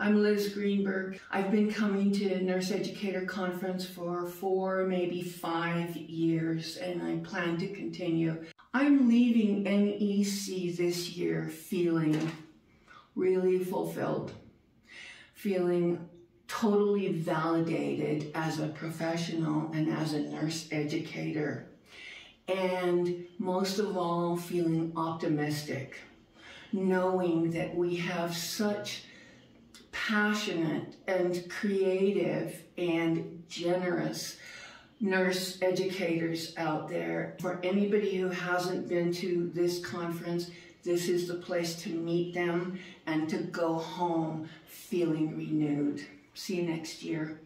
I'm Liz Greenberg. I've been coming to Nurse Educator Conference for 4, maybe 5 years, and I plan to continue. I'm leaving NEC this year feeling really fulfilled, feeling totally validated as a professional and as a nurse educator, and most of all, feeling optimistic, knowing that we have such passionate and creative and generous nurse educators out there. For anybody who hasn't been to this conference, this is the place to meet them and to go home feeling renewed. See you next year.